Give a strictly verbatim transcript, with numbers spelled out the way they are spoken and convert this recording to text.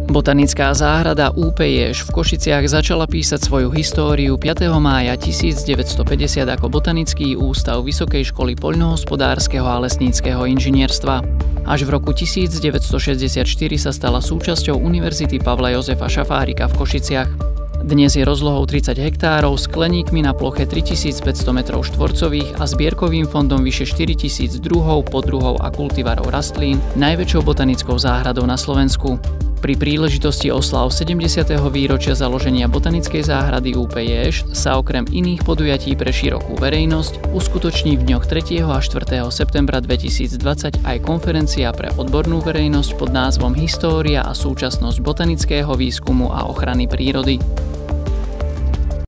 Botanická záhrada ú pé jé š v Košiciach začala písať svoju históriu piateho mája tisícdeväťstopäťdesiat ako Botanický ústav Vysokej školy poľnohospodárskeho a lesníckeho inžinierstva. Až v roku tisícdeväťstošesťdesiatštyri sa stala súčasťou Univerzity Pavla Jozefa Šafárika v Košiciach. Dnes je rozlohou tridsať hektárov, skleníkmi na ploche tritisícpäťsto metrov štvorcových a zbierkovým fondom vyše štyritisíc druhov, poddruhov a kultivarov rastlín, najväčšou botanickou záhradou na Slovensku. Pri príležitosti oslav sedemdesiateho výročia založenia Botanickej záhrady ú pé jé š sa okrem iných podujatí pre širokú verejnosť uskutoční v dňoch tretieho a štvrtého septembra dvetisícdvadsať aj konferencia pre odbornú verejnosť pod názvom História a súčasnosť botanického výskumu a ochrany prírody.